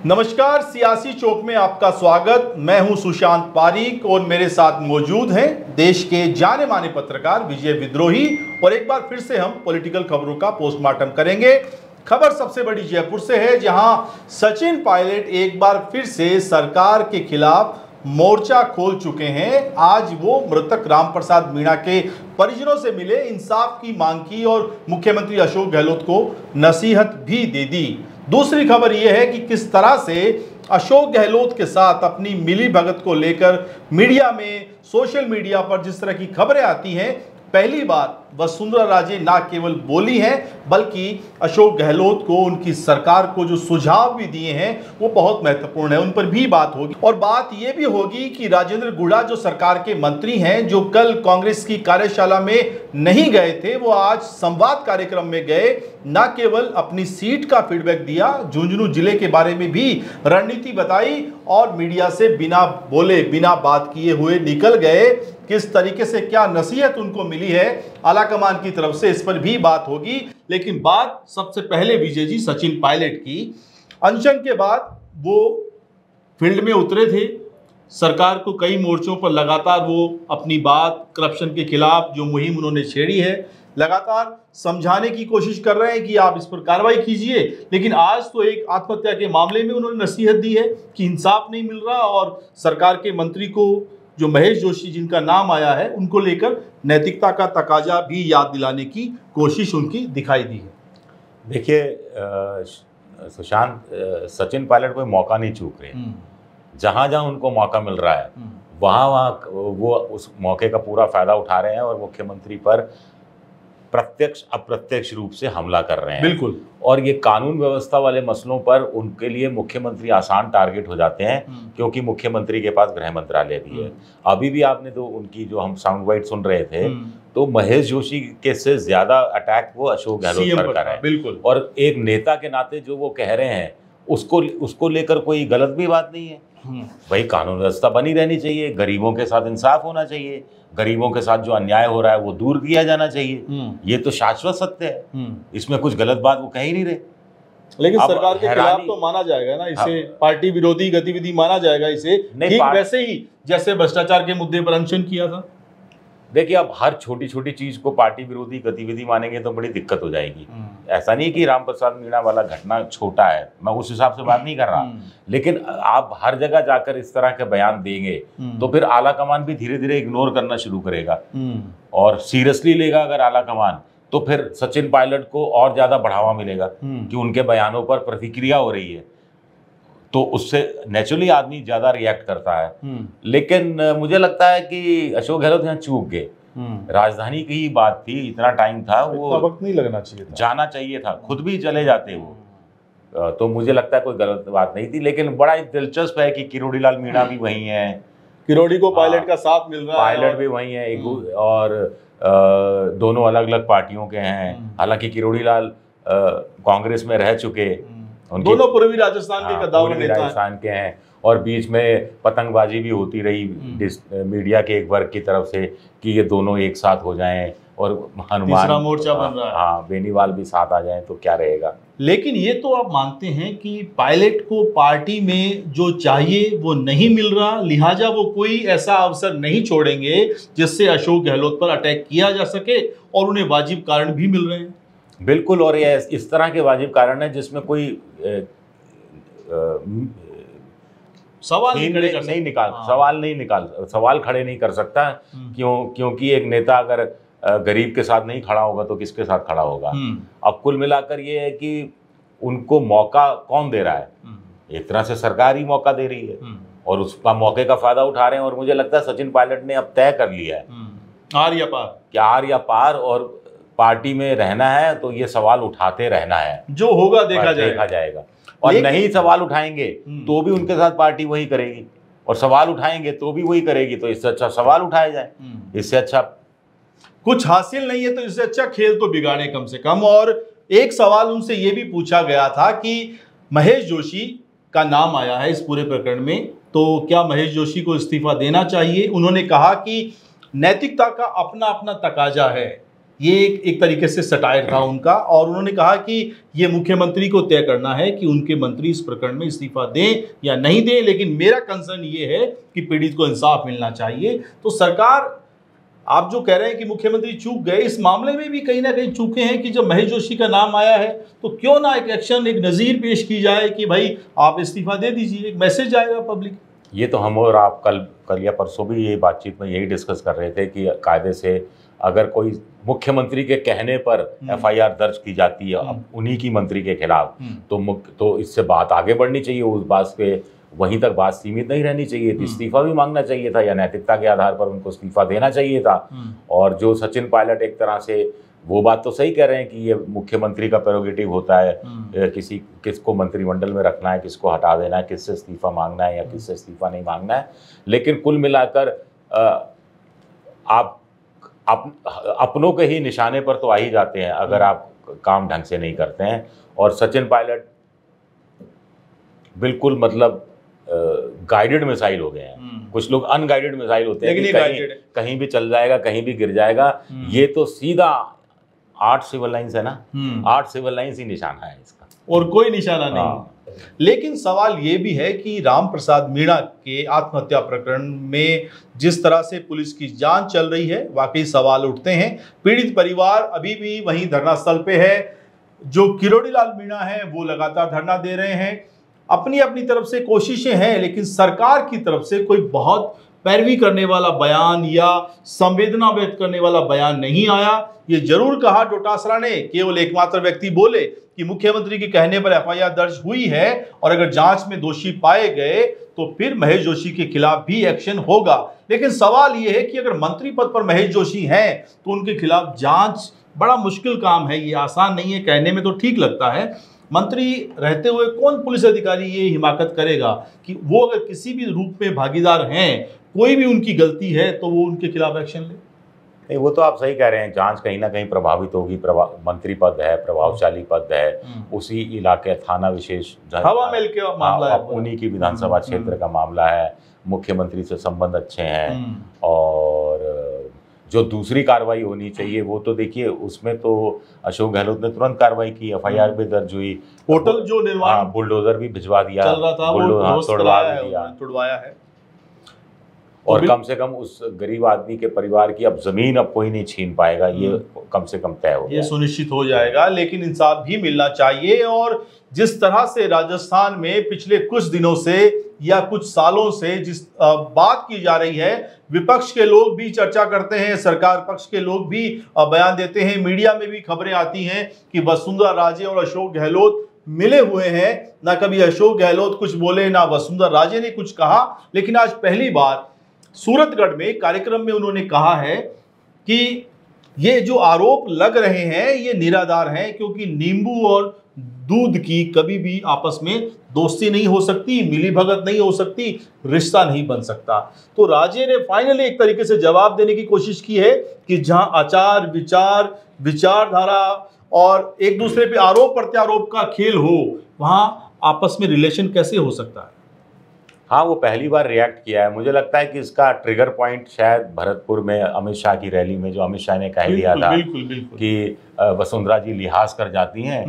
नमस्कार, सियासी चौक में आपका स्वागत। मैं हूं सुशांत पारीक और मेरे साथ मौजूद हैं देश के जाने माने पत्रकार विजय विद्रोही। और एक बार फिर से हम पॉलिटिकल खबरों का पोस्टमार्टम करेंगे। खबर सबसे बड़ी जयपुर से है, जहां सचिन पायलट एक बार फिर से सरकार के खिलाफ मोर्चा खोल चुके हैं। आज वो मृतक रामप्रसाद मीणा के परिजनों से मिले, इंसाफ की मांग की और मुख्यमंत्री अशोक गहलोत को नसीहत भी दे दी। दूसरी खबर यह है कि किस तरह से अशोक गहलोत के साथ अपनी मिली भगत को लेकर मीडिया में, सोशल मीडिया पर जिस तरह की खबरें आती हैं, पहली बार वसुंधरा राजे ना केवल बोली हैं बल्कि अशोक गहलोत को, उनकी सरकार को जो सुझाव भी दिए हैं वो बहुत महत्वपूर्ण है, उन पर भी बात होगी। और बात ये भी होगी कि राजेंद्र गुड़ा जो सरकार के मंत्री हैं, जो कल कांग्रेस की कार्यशाला में नहीं गए थे, वो आज संवाद कार्यक्रम में गए। न केवल अपनी सीट का फीडबैक दिया, झुंझुनू जिले के बारे में भी रणनीति बताई और मीडिया से बिना बोले, बिना बात किए हुए निकल गए। किस तरीके से, क्या नसीहत उनको मिली है आलाकमान की तरफ से, इस पर भी बात होगी। लेकिन बात सबसे पहले विजय जी सचिन पायलट की। अनशन के बाद वो फील्ड में उतरे थे, सरकार को कई मोर्चों पर लगातार वो अपनी बात, करप्शन के खिलाफ जो मुहिम उन्होंने छेड़ी है, लगातार समझाने की कोशिश कर रहे हैं कि आप इस पर कार्रवाई कीजिए। लेकिन आज तो एक आत्महत्या के मामले में उन्होंने नसीहत दी है कि इंसाफ नहीं मिल रहा और सरकार के मंत्री को, जो महेश जोशी जिनका नाम आया है, उनको लेकर नैतिकता का तकाजा भी याद दिलाने की कोशिश उनकी दिखाई दी है। देखिए सुशांत, सचिन पायलट कोई मौका नहीं चूक रहे। जहां जहां उनको मौका मिल रहा है वहां वो उस मौके का पूरा फायदा उठा रहे हैं और मुख्यमंत्री पर प्रत्यक्ष अप्रत्यक्ष रूप से हमला कर रहे हैं। बिल्कुल। और ये कानून व्यवस्था वाले मसलों पर उनके लिए मुख्यमंत्री आसान टारगेट हो जाते हैं, क्योंकि मुख्यमंत्री के पास गृह मंत्रालय भी है। अभी भी आपने तो उनकी जो हम साउंड बाइट सुन रहे थे, तो महेश जोशी के से ज्यादा अटैक वो अशोक गहलोत पर कर रहे हैं। बिल्कुल। और एक नेता के नाते जो वो कह रहे हैं उसको लेकर कोई गलत भी बात नहीं है। भाई, कानून व्यवस्था बनी रहनी चाहिए, गरीबों के साथ इंसाफ होना चाहिए, गरीबों के साथ जो अन्याय हो रहा है वो दूर किया जाना चाहिए। ये तो शाश्वत सत्य है, इसमें कुछ गलत बात वो कह ही नहीं रहे। लेकिन सरकार के खिलाफ तो माना जाएगा ना इसे, पार्टी विरोधी गतिविधि माना जाएगा इसे, ठीक वैसे ही जैसे भ्रष्टाचार के मुद्दे पर अनशन किया था। देखिए, अब हर छोटी छोटी चीज को पार्टी विरोधी गतिविधि मानेंगे तो बड़ी दिक्कत हो जाएगी। ऐसा नहीं कि रामप्रसाद मीणा वाला घटना छोटा है, मैं उस हिसाब से बात नहीं कर रहा, लेकिन आप हर जगह जाकर इस तरह के बयान देंगे तो फिर आला कमान भी धीरे धीरे इग्नोर करना शुरू करेगा और सीरियसली लेगा अगर आला कमान, तो फिर सचिन पायलट को और ज्यादा बढ़ावा मिलेगा कि उनके बयानों पर प्रतिक्रिया हो रही है, तो उससे नेचुरली आदमी ज्यादा रिएक्ट करता है। लेकिन मुझे लगता है कि अशोक गहलोत यहाँ चूक गए। राजधानी की ही बात थी, इतना टाइम था, वो वक्त नहीं लगना चाहिए था, जाना चाहिए था, खुद भी चले जाते वो। तो मुझे लगता है कोई गलत बात नहीं थी। लेकिन बड़ा दिलचस्प है कि किरोड़ी लाल मीणा भी वही है, किरोड़ी को पायलट का साथ मिल रहा है, पायलट भी वही है, और दोनों अलग अलग पार्टियों के हैं। हालांकि किरोड़ी लाल कांग्रेस में रह चुके, दोनों पूर्वी राजस्थान के कद्दावर नेता राजस्थान के हैं, और बीच में पतंगबाजी भी होती रही मीडिया के एक वर्ग की तरफ से कि ये दोनों एक साथ हो जाएं और हनुमान तीसरा मोर्चा बन रहा है। हाँ, बेनीवाल भी साथ आ जाएं तो क्या रहेगा। लेकिन ये तो आप मानते हैं कि पायलट को पार्टी में जो चाहिए वो नहीं मिल रहा, लिहाजा वो कोई ऐसा अवसर नहीं छोड़ेंगे जिससे अशोक गहलोत पर अटैक किया जा सके, और उन्हें वाजिब कारण भी मिल रहे हैं। बिल्कुल, और ये इस तरह के वाजिब कारण है जिसमें कोई सवाल खड़े नहीं कर सकता। क्योंकि एक नेता अगर गरीब के साथ नहीं खड़ा होगा तो किसके साथ खड़ा होगा। अब कुल मिलाकर ये है कि उनको मौका कौन दे रहा है, एक तरह से सरकार ही मौका दे रही है और उसका मौके का फायदा उठा रहे हैं। और मुझे लगता है सचिन पायलट ने अब तय कर लिया है आर या पार, कि आर या पार, और पार्टी में रहना है तो ये सवाल उठाते रहना है, जो होगा देखा जाएगा। और नहीं सवाल उठाएंगे तो भी उनके साथ पार्टी वही करेगी, और सवाल उठाएंगे तो भी वही करेगी। तो इससे अच्छा सवाल उठाया जाए, इससे अच्छा कुछ हासिल नहीं है तो इससे अच्छा खेल तो बिगाड़े कम से कम। और एक सवाल उनसे यह भी पूछा गया था कि महेश जोशी का नाम आया है इस पूरे प्रकरण में, तो क्या महेश जोशी को इस्तीफा देना चाहिए। उन्होंने कहा कि नैतिकता का अपना अपना तकाजा है, ये एक तरीके से सटायर था उनका, और उन्होंने कहा कि ये मुख्यमंत्री को तय करना है कि उनके मंत्री इस प्रकरण में इस्तीफा दें या नहीं दें, लेकिन मेरा कंसर्न ये है कि पीड़ित को इंसाफ मिलना चाहिए। तो सरकार, आप जो कह रहे हैं कि मुख्यमंत्री चूक गए, इस मामले में भी कहीं ना कहीं चूके हैं कि जब महेश जोशी का नाम आया है तो क्यों ना एक एक्शन, एक नज़ीर पेश की जाए कि भाई आप इस्तीफा दे दीजिए, एक मैसेज जाएगा पब्लिक। ये तो हम और आप कल या परसों भी ये बातचीत में यही डिस्कस कर रहे थे कि कायदे से अगर कोई मुख्यमंत्री के कहने पर एफआईआर दर्ज की जाती है अब उन्हीं की मंत्री के खिलाफ, तो इससे बात आगे बढ़नी चाहिए, उस बात पे वहीं तक बात सीमित नहीं रहनी चाहिए थी। इस्तीफा भी मांगना चाहिए था या नैतिकता के आधार पर उनको इस्तीफा देना चाहिए था। और जो सचिन पायलट एक तरह से वो बात तो सही कह रहे हैं कि ये मुख्यमंत्री का प्रेरोगेटिव होता है, किसको मंत्रिमंडल में रखना है, किसको हटा देना है, किससे इस्तीफा मांगना है या किससे इस्तीफा नहीं मांगना है। लेकिन कुल मिलाकर आप अपनों के ही निशाने पर तो आ ही जाते हैं अगर आप काम ढंग से नहीं करते हैं। और सचिन पायलट बिल्कुल मतलब गाइडेड मिसाइल हो गए हैं। कुछ लोग अनगाइडेड मिसाइल होते हैं, लेकिन कहीं भी चल जाएगा, कहीं भी गिर जाएगा। ये तो सीधा 8 सिविल लाइन्स है ना, 8 सिविल लाइन्स ही निशाना है इसका, और कोई निशाना नहीं। लेकिन सवाल ये भी है कि राम प्रसाद मीणा के आत्महत्या प्रकरण में जिस तरह से पुलिस की जांच चल रही है, वाकई सवाल उठते हैं। पीड़ित परिवार अभी भी वहीं धरना स्थल पे है, जो किरोड़ी लाल मीणा है वो लगातार धरना दे रहे हैं। अपनी अपनी तरफ से कोशिशें हैं, लेकिन सरकार की तरफ से कोई बहुत पैरवी करने वाला बयान या संवेदना व्यक्त करने वाला बयान नहीं आया। ये जरूर कहा डोटासरा ने, केवल एकमात्र व्यक्ति बोले कि मुख्यमंत्री के कहने पर एफआईआर दर्ज हुई है और अगर जांच में दोषी पाए गए तो फिर महेश जोशी के खिलाफ भी एक्शन होगा। लेकिन सवाल ये है कि अगर मंत्री पद पर महेश जोशी हैं तो उनके खिलाफ जांच बड़ा मुश्किल काम है, ये आसान नहीं है। कहने में तो ठीक लगता है, मंत्री रहते हुए कौन पुलिस अधिकारी ये हिमाकत करेगा कि वो अगर किसी भी रूप में भागीदार हैं, कोई भी उनकी गलती है तो वो उनके खिलाफ एक्शन ले। नहीं, वो तो आप सही कह रहे हैं, जांच कहीं ना कहीं प्रभावित होगी। मंत्री पद है, प्रभावशाली पद है, उसी इलाके थाना विशेष हवा महल के मामला है, उन्हीं की विधानसभा क्षेत्र का मामला है, मुख्यमंत्री से संबंध अच्छे हैं। और जो दूसरी कार्रवाई होनी चाहिए वो तो देखिए, उसमें तो अशोक गहलोत ने तुरंत कार्रवाई की, एफआईआर भी दर्ज हुई, होटल जो निर्माण बुलडोजर भी भिजवा दिया, चल रहा था वो तुड़वाया है। और कम से कम उस गरीब आदमी के परिवार की अब जमीन अब कोई नहीं छीन पाएगा, ये कम से कम तय हो गया, ये सुनिश्चित हो जाएगा। लेकिन इंसाफ भी मिलना चाहिए। और जिस तरह से राजस्थान में पिछले कुछ दिनों से या कुछ सालों से जिस बात की जा रही है, विपक्ष के लोग भी चर्चा करते हैं, सरकार पक्ष के लोग भी बयान देते हैं, मीडिया में भी खबरें आती हैं कि वसुंधरा राजे और अशोक गहलोत मिले हुए हैं। ना कभी अशोक गहलोत कुछ बोले, ना वसुंधरा राजे ने कुछ कहा, लेकिन आज पहली बार सूरतगढ़ में कार्यक्रम में उन्होंने कहा है कि ये जो आरोप लग रहे हैं ये निराधार हैं, क्योंकि नींबू और दूध की कभी भी आपस में दोस्ती नहीं हो सकती, मिलीभगत नहीं हो सकती, रिश्ता नहीं बन सकता। तो राजे ने फाइनली एक तरीके से जवाब देने की कोशिश की है कि जहां आचार विचार, विचारधारा और एक दूसरे पे आरोप प्रत्यारोप का खेल हो, वहां आपस में रिलेशन कैसे हो सकता है। हाँ, वो पहली बार रिएक्ट किया है। मुझे लगता है कि इसका ट्रिगर पॉइंट शायद भरतपुर में अमित शाह की रैली में, जो अमित शाह ने कह दिया था कि वसुंधरा जी लिहाज कर जाती हैं।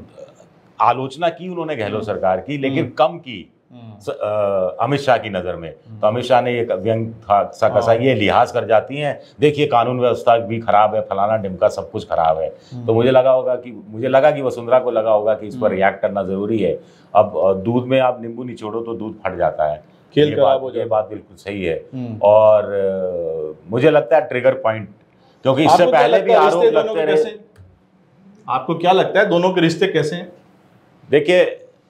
आलोचना की उन्होंने गहलोत सरकार की, लेकिन कम की अमित शाह की नज़र में। तो अमित शाह ने एक व्यंग सा कसा, ये लिहाज कर जाती हैं, देखिए कानून व्यवस्था भी खराब है, फलाना ढिमका सब कुछ खराब है। तो मुझे लगा कि वसुंधरा को लगा होगा कि इस पर रिएक्ट करना जरूरी है। अब दूध में आप नींबू निचोड़ो तो दूध फट जाता है, खेल खराब हो जाए, ये बात बिल्कुल सही है। और मुझे लगता है ट्रिगर पॉइंट, क्योंकि इससे पहले भी आरोप लगते रहे। आपको क्या लगता है दोनों के रिश्ते कैसे हैं? देखिए,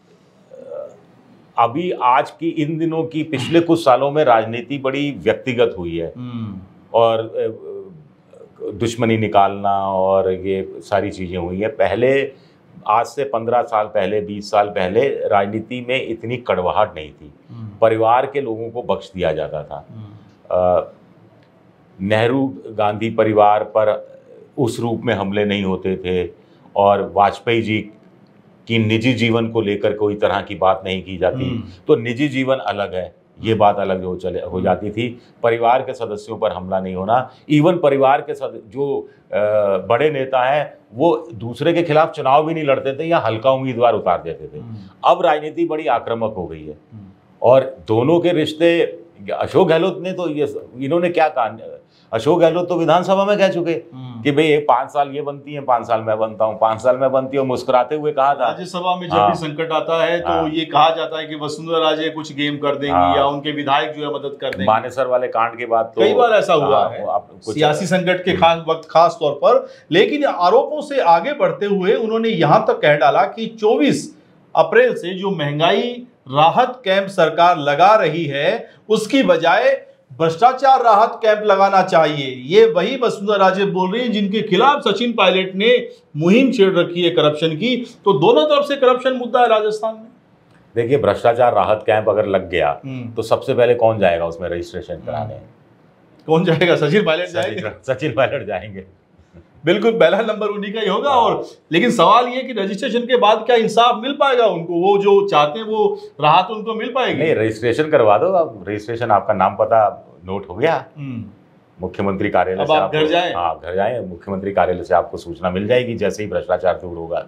अभी आज की इन दिनों की, पिछले कुछ सालों में राजनीति बड़ी व्यक्तिगत हुई है और दुश्मनी निकालना और ये सारी चीज़ें हुई है। पहले, आज से 15 साल पहले, 20 साल पहले राजनीति में इतनी कड़वाहट नहीं थी, परिवार के लोगों को बख्श दिया जाता था। नेहरू गांधी परिवार पर उस रूप में हमले नहीं होते थे और वाजपेयी जी कि निजी जीवन को लेकर कोई तरह की बात नहीं की जाती। तो निजी जीवन अलग है, ये बात अलग हो जाती थी। परिवार के सदस्यों पर हमला नहीं होना, इवन परिवार के जो बड़े नेता हैं वो दूसरे के खिलाफ चुनाव भी नहीं लड़ते थे या हल्का उम्मीदवार उतार देते थे। अब राजनीति बड़ी आक्रामक हो गई है और दोनों के रिश्ते, अशोक गहलोत ने तो इन्होंने क्या कहा, अशोक गहलोत तो विधानसभा में कह चुके कि भाई 5 साल ये बनती है, 5 साल मैं बनता हूँ, 5 साल मैं बनती हूँ, मुस्कुराते हुए कहा था। राज्यसभा में जब भी संकट आता है तो ये कहा जाता है कि वसुंधरा राजे कुछ गेम कर देंगी या उनके विधायक जो है मदद कर देंगे। मानेसर वाले कांड के बाद तो कई बार ऐसा हुआ है सियासी संकट के खास तौर पर। लेकिन आरोपों से आगे बढ़ते हुए उन्होंने यहां तक कह डाला कि 24 अप्रैल से जो महंगाई राहत कैंप सरकार लगा रही है उसकी बजाय भ्रष्टाचार राहत कैंप लगाना चाहिए। ये वही वसुंधरा राजे बोल रही है जिनके खिलाफ सचिन पायलट ने मुहिम छेड़ रखी है करप्शन की। तो दोनों तरफ से करप्शन मुद्दा है राजस्थान में। देखिए, भ्रष्टाचार राहत कैंप अगर लग गया तो सबसे पहले कौन जाएगा उसमें रजिस्ट्रेशन कराने? कौन जाएगा? सचिन पायलट जाएंगे। सचिन पायलट जाएंगे, बिल्कुल पहला नंबर उन्हीं का ही होगा। और लेकिन सवाल ये कि रजिस्ट्रेशन के बाद क्या इंसाफ मिल पाएगा उनको? वो जो चाहते हैं वो राहत उनको मिल पाएगी? नहीं, रजिस्ट्रेशन करवा दो। अब रजिस्ट्रेशन, आपका नाम पता नोट हो गया, मुख्यमंत्री कार्यालय से आप घर जाएं। हाँ, घर जाएं, मुख्यमंत्री कार्यालय से आपको सूचना मिल जाएगी जैसे ही भ्रष्टाचार दूर होगा।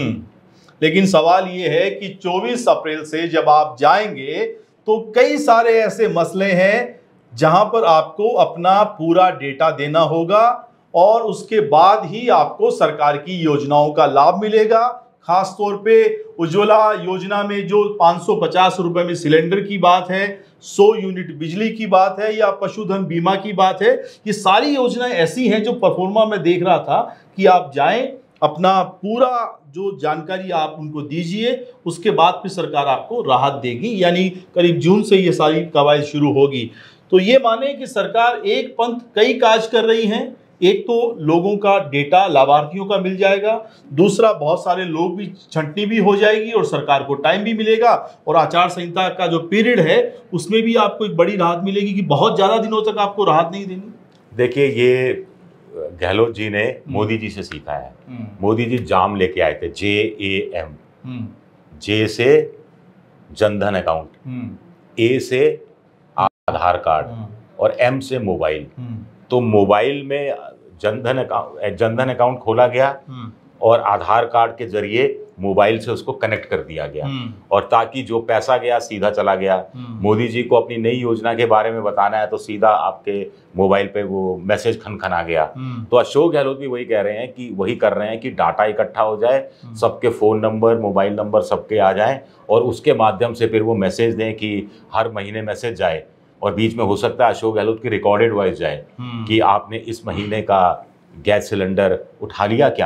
लेकिन सवाल ये है कि 24 अप्रैल से जब आप जाएंगे तो कई सारे ऐसे मसले हैं जहां पर आपको अपना पूरा डेटा देना होगा और उसके बाद ही आपको सरकार की योजनाओं का लाभ मिलेगा। खास तौर पे उज्ज्वला योजना में जो 550 रुपए में सिलेंडर की बात है, 100 यूनिट बिजली की बात है या पशुधन बीमा की बात है, ये सारी योजनाएं ऐसी हैं जो परफॉर्मा में देख रहा था कि आप जाएं, अपना पूरा जो जानकारी आप उनको दीजिए, उसके बाद फिर सरकार आपको राहत देगी। यानी करीब जून से ये सारी कवायद शुरू होगी। तो ये माने कि सरकार एक पंथ कई काज कर रही है। एक तो लोगों का डेटा लाभार्थियों का मिल जाएगा, दूसरा बहुत सारे लोग भी छंटनी भी हो जाएगी और सरकार को टाइम भी मिलेगा और आचार संहिता का जो पीरियड है उसमें भी आपको एक बड़ी राहत मिलेगी कि बहुत ज़्यादा दिनों तक आपको राहत नहीं देनी। देखिए, ये गहलोत जी ने मोदी जी से सीखा है। मोदी जी जाम लेके आए थे, JAM। जे से जनधन अकाउंट, A से आधार कार्ड और M से मोबाइल। तो मोबाइल में जनधन अकाउंट खोला गया और आधार कार्ड के जरिए मोबाइल से उसको कनेक्ट कर दिया गया और ताकि जो पैसा गया सीधा चला गया। मोदी जी को अपनी नई योजना के बारे में बताना है तो सीधा आपके मोबाइल पे वो मैसेज खनखना गया। तो अशोक गहलोत भी वही कह रहे हैं कि वही कर रहे हैं कि डाटा इकट्ठा हो जाए, सबके फ़ोन नंबर, मोबाइल नंबर सबके आ जाएं और उसके माध्यम से फिर वो मैसेज दें कि हर महीने मैसेज जाए और बीच में हो सकता है अशोक गहलोत की रिकॉर्डेड वॉइस जाए कि आपने इस महीने का गैस सिलेंडर उठा लिया क्या,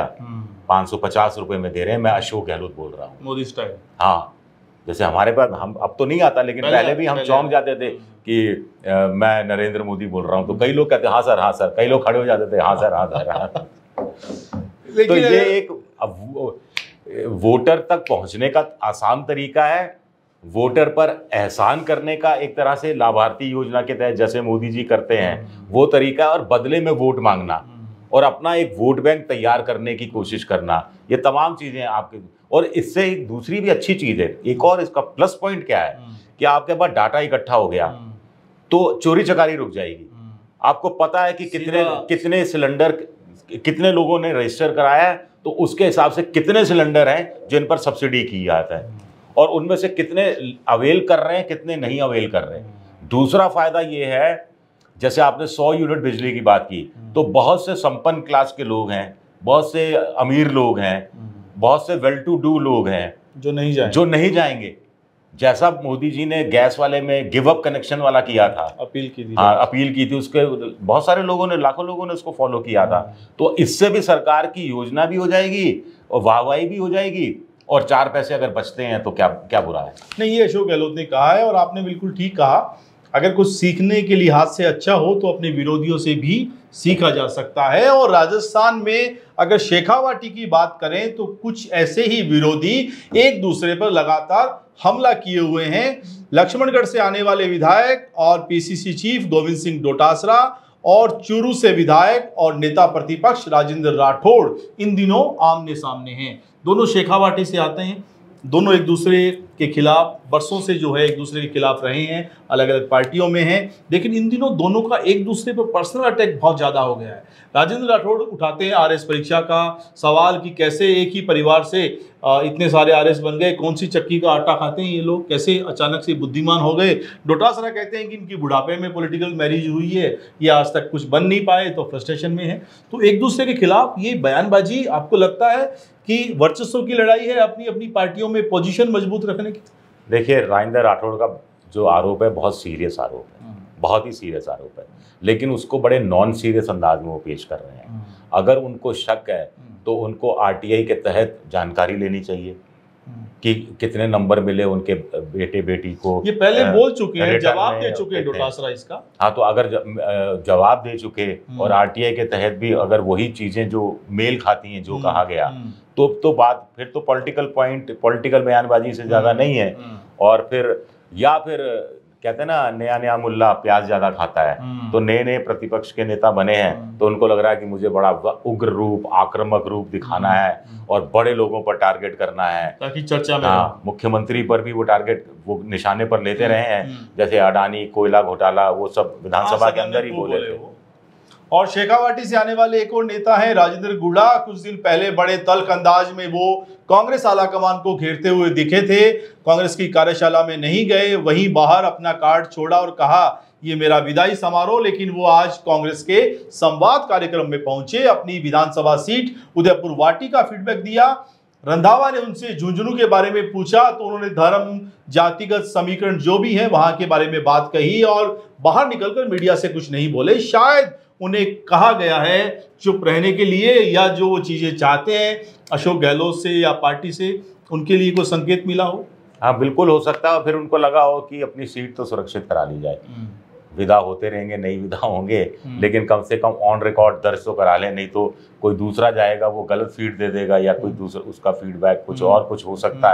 550 रुपए में दे रहे हैं, मैं अशोक गहलोत बोल रहा हूँ, मोदी स्टाइल। हाँ, जैसे हमारे पास, हम अब तो नहीं आता लेकिन पहले भी हम चौंक जाते थे कि मैं नरेंद्र मोदी बोल रहा हूँ। तो कई लोग कहते हाँ सर, हाँ सर, कई लोग खड़े हो जाते थे हाँ सर, हाँ सर, हाँ। तो ये एक वोटर तक पहुंचने का आसान तरीका है, वोटर पर एहसान करने का एक तरह से लाभार्थी योजना के तहत जैसे मोदी जी करते हैं वो तरीका है, और बदले में वोट मांगना और अपना एक वोट बैंक तैयार करने की कोशिश करना, ये तमाम चीज़ें आपके। और इससे एक दूसरी भी अच्छी चीज़ है, एक और इसका प्लस पॉइंट क्या है कि आपके पास डाटा इकट्ठा हो गया तो चोरी चकारी रुक जाएगी। आपको पता है कि कितने सिलेंडर, कितने लोगों ने रजिस्टर कराया है, तो उसके हिसाब से कितने सिलेंडर हैं जिन पर सब्सिडी की जाता है और उनमें से कितने अवेल कर रहे हैं, कितने नहीं अवेल कर रहे हैं। दूसरा फायदा ये है, जैसे आपने 100 यूनिट बिजली की बात की, तो बहुत से संपन्न क्लास के लोग हैं, बहुत से अमीर लोग हैं, बहुत से वेल टू डू लोग हैं जो नहीं जाएंगे। जैसा मोदी जी ने गैस वाले में गिव अप कनेक्शन वाला किया था, अपील की थी, हाँ अपील की थी, उसके बहुत सारे लोगों ने, लाखों लोगों ने उसको फॉलो किया था। तो इससे भी सरकार की योजना भी हो जाएगी और वाहवाही भी हो जाएगी और 4 पैसे अगर बचते हैं तो क्या बुरा है। नहीं, ये अशोक गहलोत ने कहा है और आपने बिल्कुल ठीक कहा। अगर कुछ सीखने के लिहाज से अच्छा हो तो अपने विरोधियों से भी सीखा जा सकता है। और राजस्थान में अगर शेखावाटी की बात करें तो कुछ ऐसे ही विरोधी एक दूसरे पर लगातार हमला किए हुए हैं। लक्ष्मणगढ़ से आने वाले विधायक और PCC चीफ गोविंद सिंह डोटासरा और चूरू से विधायक और नेता प्रतिपक्ष राजेंद्र राठौड़ इन दिनों आमने सामने हैं। दोनों शेखावाटी से आते हैं। दोनों एक दूसरे के खिलाफ बरसों से जो है एक दूसरे के खिलाफ रहे हैं, अलग अलग पार्टियों में हैं, लेकिन इन दिनों दोनों का एक दूसरे पर पर्सनल अटैक बहुत ज़्यादा हो गया है। राजेंद्र राठौड़ उठाते हैं आरएस परीक्षा का सवाल कि कैसे एक ही परिवार से इतने सारे आरएस बन गए, कौन सी चक्की का आटा खाते हैं ये लोग, कैसे अचानक से बुद्धिमान हो गए। डोटासरा कहते हैं कि इनकी बुढ़ापे में पॉलिटिकल मैरिज हुई है, ये आज तक कुछ बन नहीं पाए तो फ्रस्ट्रेशन में है। तो एक दूसरे के खिलाफ ये बयानबाजी आपको लगता है कि वर्चस्व की लड़ाई है अपनी अपनी पार्टियों में पोजीशन मजबूत रखने की? देखिए, राजेंद्र राठौड़ का जो आरोप है बहुत सीरियस आरोप है, बहुत ही सीरियस आरोप है, लेकिन उसको बड़े नॉन सीरियस अंदाज में वो पेश कर रहे हैं। अगर उनको शक है तो उनको आरटीआई के तहत जानकारी लेनी चाहिए कि कितने नंबर मिले उनके बेटे बेटी को। ये पहले बोल चुके हैं, जवाब दे चुके हैं डोटासरा इसका। हाँ, तो अगर जवाब दे चुके और आरटीआई के तहत भी अगर वही चीजें जो मेल खाती हैं जो कहा गया, तो बात फिर तो पॉलिटिकल बयानबाजी से ज्यादा नहीं है। और फिर या फिर कहते हैं ना, नया नया मुल्ला प्याज ज्यादा खाता है, तो नए नए प्रतिपक्ष के नेता बने हैं तो उनको लग रहा है कि मुझे बड़ा उग्र रूप, आक्रामक रूप दिखाना है और बड़े लोगों पर टारगेट करना है ताकि चर्चा में। हाँ, मुख्यमंत्री पर भी वो टारगेट वो निशाने पर लेते रहे हैं, जैसे अडानी कोयला घोटाला, वो सब विधानसभा के अंदर ही बोले थे। और शेखावाटी से आने वाले एक और नेता हैं राजेंद्र गुड़ा। कुछ दिन पहले बड़े तल्ख अंदाज में वो कांग्रेस आलाकमान को घेरते हुए दिखे थे। कांग्रेस की कार्यशाला में नहीं गए, वहीं बाहर अपना कार्ड छोड़ा और कहा ये मेरा विदाई समारोह। लेकिन वो आज कांग्रेस के संवाद कार्यक्रम में पहुंचे, अपनी विधानसभा सीट उदयपुर वाटी का फीडबैक दिया। रंधावा ने उनसे झुंझुनू के बारे में पूछा तो उन्होंने धर्म, जातिगत समीकरण जो भी है वहां के बारे में बात कही और बाहर निकलकर मीडिया से कुछ नहीं बोले। शायद उन्हें कहा गया है चुप रहने के लिए, या जो वो चीजें चाहते हैं अशोक गहलोत से या पार्टी से, उनके लिए कोई संकेत मिला हो। हाँ, बिल्कुल हो सकता है। फिर उनको लगा हो कि अपनी सीट तो सुरक्षित करा ली जाए। विदा होते रहेंगे, नहीं विदा होंगे, लेकिन कम से कम ऑन रिकॉर्ड दर्ज तो करा लें, नहीं तो कोई दूसरा जाएगा वो गलत फीड दे देगा या कोई दूसरा उसका फीडबैक कुछ और कुछ हो सकता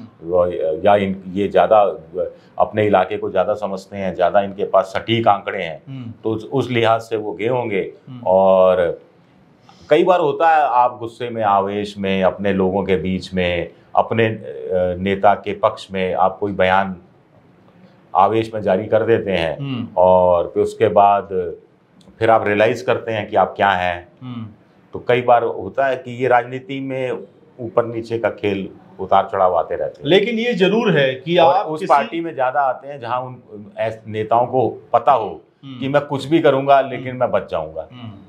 है। या ये ज़्यादा अपने इलाके को ज़्यादा समझते हैं, ज़्यादा इनके पास सटीक आंकड़े हैं, तो उस लिहाज से वो गए होंगे। और कई बार होता है आप गुस्से में, आवेश में, अपने लोगों के बीच में, अपने नेता के पक्ष में आप कोई बयान आवेश में जारी कर देते हैं और फिर उसके बाद फिर आप रियलाइज करते हैं कि आप क्या हैं। तो कई बार होता है कि ये राजनीति में ऊपर नीचे का खेल, उतार चढ़ाव आते रहते हैं। लेकिन ये जरूर है कि आप उस पार्टी में ज्यादा आते हैं जहां उन नेताओं को पता हो कि मैं कुछ भी करूंगा लेकिन मैं बच जाऊंगा।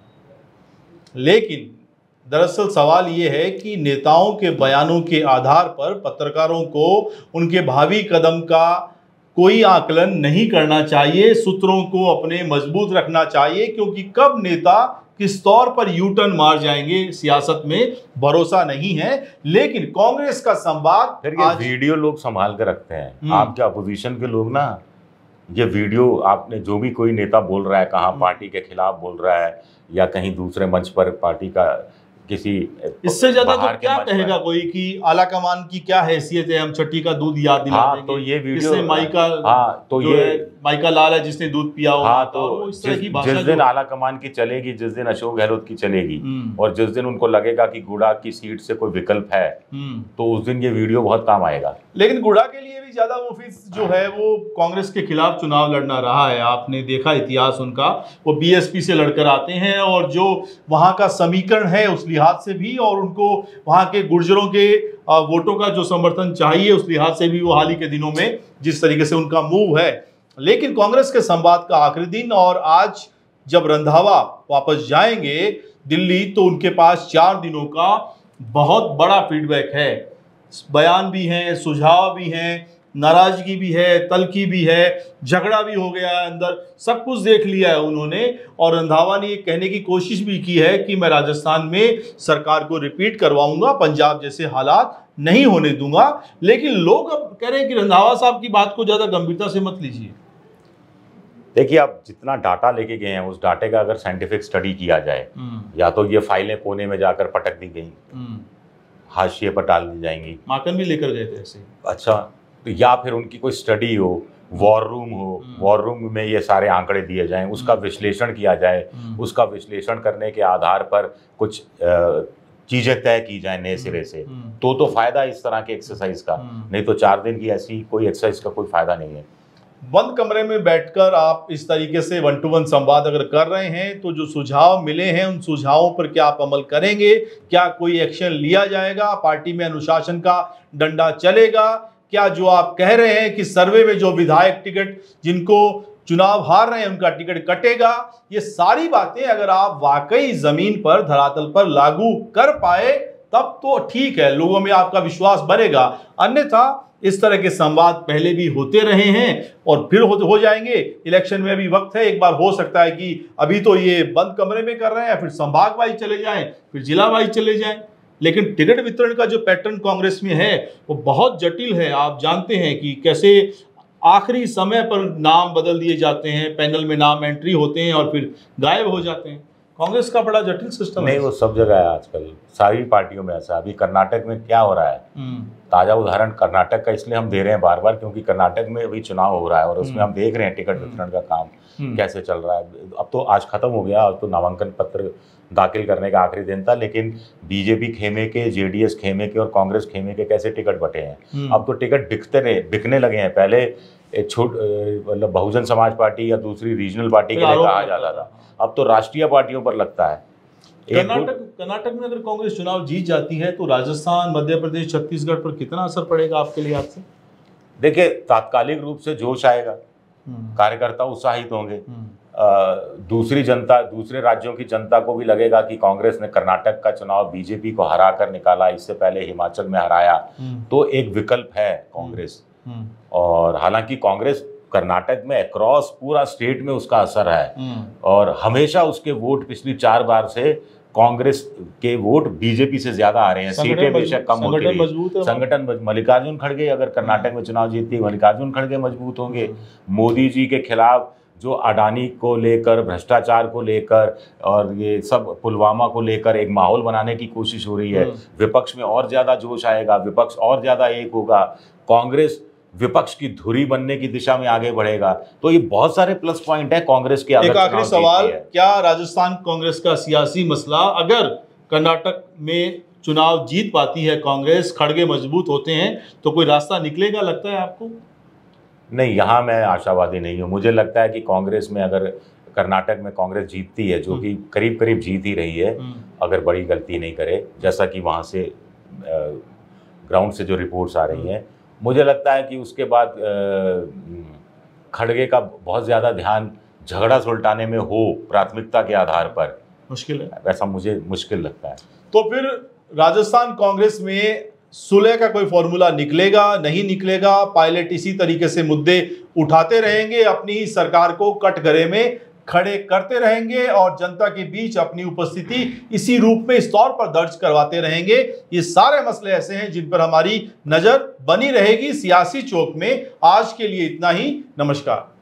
लेकिन दरअसल सवाल ये है कि नेताओं के बयानों के आधार पर पत्रकारों को उनके भावी कदम का कोई आकलन नहीं करना चाहिए, सूत्रों को अपने मजबूत रखना चाहिए, क्योंकि कब नेता किस तौर पर यू टर्न मार जाएंगे सियासत में भरोसा नहीं है। लेकिन कांग्रेस का संवाद, फिर ये वीडियो लोग संभाल कर रखते हैं। आपके अपोजिशन के लोग ना, ये वीडियो आपने जो भी कोई नेता बोल रहा है, कहाँ पार्टी के खिलाफ बोल रहा है या कहीं दूसरे मंच पर पार्टी का किसी, इससे ज्यादा तो क्या कहेगा कोई कि आला कमान की क्या हैसियत है, हम छठी का दूध याद दिला देंगे। तो ये वीडियो माइका, तो ये माइका लाल है जिसने दूध पिया हो। तो जिस दिन आला कमान की चलेगी, जिस दिन अशोक गहलोत की चलेगी और जिस दिन उनको लगेगा कि गुड़ा की सीट से कोई विकल्प है, तो उस दिन ये वीडियो बहुत काम आएगा। लेकिन गुड़ा के लिए भी ज्यादा मुफीद जो है वो कांग्रेस के खिलाफ चुनाव लड़ना रहा है। आपने देखा इतिहास उनका, वो बीएसपी से लड़कर आते हैं और जो वहां का समीकरण है उस लिहाज से भी, और उनको वहां के गुर्जरों के वोटों का जो समर्थन चाहिए उस लिहाज से भी, वो हाल ही के दिनों में जिस तरीके से उनका मूव है। लेकिन कांग्रेस के संवाद का आखिरी दिन, और आज जब रंधावा वापस जाएंगे दिल्ली तो उनके पास 4 दिनों का बहुत बड़ा फीडबैक है। बयान भी हैं, सुझाव भी हैं, नाराजगी भी है, तल्खी भी है, झगड़ा भी हो गया है अंदर, सब कुछ देख लिया है उन्होंने। और रंधावा ने ये कहने की कोशिश भी की है कि मैं राजस्थान में सरकार को रिपीट करवाऊंगा, पंजाब जैसे हालात नहीं होने दूंगा। लेकिन लोग अब कह रहे हैं कि रंधावा साहब की बात को ज्यादा गंभीरता से मत लीजिए। देखिए, आप जितना डाटा लेके गए हैं उस डाटे का अगर साइंटिफिक स्टडी किया जाए, या तो ये फाइलें कोने में जाकर पटक दी गई, हाशिए पर डाल दी जाएंगी। माकन भी लेकर गए थे ऐसे। अच्छा, तो या फिर उनकी कोई स्टडी हो, वॉर रूम हो, वॉर रूम में ये सारे आंकड़े दिए जाएं, उसका विश्लेषण किया जाए, उसका विश्लेषण करने के आधार पर कुछ चीजें तय की जाए नए सिरे से, तो फायदा इस तरह के एक्सरसाइज का, नहीं तो 4 दिन की ऐसी कोई एक्सरसाइज का कोई फायदा नहीं है। बंद कमरे में बैठकर आप इस तरीके से 1 to 1 संवाद अगर कर रहे हैं तो जो सुझाव मिले हैं उन सुझावों पर क्या आप अमल करेंगे? क्या कोई एक्शन लिया जाएगा? पार्टी में अनुशासन का डंडा चलेगा? क्या जो आप कह रहे हैं कि सर्वे में जो विधायक टिकट जिनको चुनाव हार रहे हैं उनका टिकट कटेगा, ये सारी बातें अगर आप वाकई जमीन पर धरातल पर लागू कर पाए तब तो ठीक है, लोगों में आपका विश्वास बढ़ेगा। अन्यथा इस तरह के संवाद पहले भी होते रहे हैं और फिर हो जाएंगे। इलेक्शन में अभी वक्त है, एक बार हो सकता है कि अभी तो ये बंद कमरे में कर रहे हैं, फिर संभाग वाइज चले जाएं, फिर जिला वाइज चले जाएं। लेकिन टिकट वितरण का जो पैटर्न कांग्रेस में है वो बहुत जटिल है। आप जानते हैं कि कैसे आखिरी समय पर नाम बदल दिए जाते हैं, पैनल में नाम एंट्री होते हैं और फिर गायब हो जाते हैं। कांग्रेस का बड़ा जटिल सिस्टम है। नहीं, वो सब जगह है आजकल, सारी पार्टियों में ऐसा। अभी कर्नाटक में क्या हो रहा है, ताजा उदाहरण कर्नाटक का इसलिए हम दे रहे हैं बार बार क्योंकि कर्नाटक में अभी चुनाव हो रहा है और उसमें हम देख रहे हैं टिकट वितरण का काम कैसे चल रहा है। अब तो आज खत्म हो गया, अब तो नामांकन पत्र दाखिल करने का आखिरी दिन था, लेकिन बीजेपी खेमे के, जेडीएस खेमे के और कांग्रेस खेमे के कैसे टिकट बटे हैं। अब तो टिकट बिकने लगे हैं। पहले मतलब बहुजन समाज पार्टी या दूसरी रीजनल पार्टी के लिए कहा जाता था, अब तो राष्ट्रीय पार्टियों पर लगता है। कर्नाटक में अगर कांग्रेस चुनाव जीत जाती है तो राजस्थान, मध्य प्रदेश, छत्तीसगढ़ पर कितना असर पड़ेगा आपके लिए? आपसे देखिए, तात्कालिक रूप से जोश आएगा, कार्यकर्ता उत्साहित होंगे, दूसरी जनता, दूसरे राज्यों की जनता को भी लगेगा कि कांग्रेस ने कर्नाटक का चुनाव बीजेपी को हरा कर निकाला, इससे पहले हिमाचल में हराया, तो एक विकल्प है कांग्रेस। और हालांकि कांग्रेस कर्नाटक में अक्रॉस पूरा स्टेट में उसका असर है और हमेशा उसके वोट पिछली 4 बार से कांग्रेस के वोट बीजेपी से ज्यादा आ रहे हैं। सीटें बेशक कम होती है, संगठन मल्लिकार्जुन खड़गे अगर कर्नाटक में चुनाव जीतती है, मल्लिकार्जुन खड़गे मजबूत होंगे। मोदी जी के खिलाफ जो अडानी को लेकर, भ्रष्टाचार को लेकर और ये सब पुलवामा को लेकर एक माहौल बनाने की कोशिश हो रही है, विपक्ष में और ज्यादा जोश आएगा, विपक्ष और ज्यादा एक होगा, कांग्रेस विपक्ष की धुरी बनने की दिशा में आगे बढ़ेगा। तो ये बहुत सारे प्लस पॉइंट है कांग्रेस के। एक आखिरी सवाल, क्या राजस्थान कांग्रेस का सियासी मसला, अगर कर्नाटक में चुनाव जीत पाती है कांग्रेस, खड़गे मजबूत होते हैं, तो कोई रास्ता निकलेगा लगता है आपको? नहीं, यहाँ मैं आशावादी नहीं हूँ। मुझे लगता है कि कांग्रेस में अगर कर्नाटक में कांग्रेस जीतती है, जो कि करीब करीब जीत ही रही है अगर बड़ी गलती नहीं करे, जैसा कि वहाँ से ग्राउंड से जो रिपोर्ट्स आ रही हैं, मुझे लगता है कि उसके बाद खड़गे का बहुत ज़्यादा ध्यान झगड़ा सुलटाने में हो प्राथमिकता के आधार पर, मुश्किल है, ऐसा मुझे मुश्किल लगता है। तो फिर राजस्थान कांग्रेस में सुलह का कोई फॉर्मूला निकलेगा, नहीं निकलेगा? पायलट इसी तरीके से मुद्दे उठाते रहेंगे, अपनी ही सरकार को कटघरे में खड़े करते रहेंगे और जनता के बीच अपनी उपस्थिति इसी रूप में इस तौर पर दर्ज करवाते रहेंगे। ये सारे मसले ऐसे हैं जिन पर हमारी नजर बनी रहेगी सियासी चौक में। आज के लिए इतना ही, नमस्कार।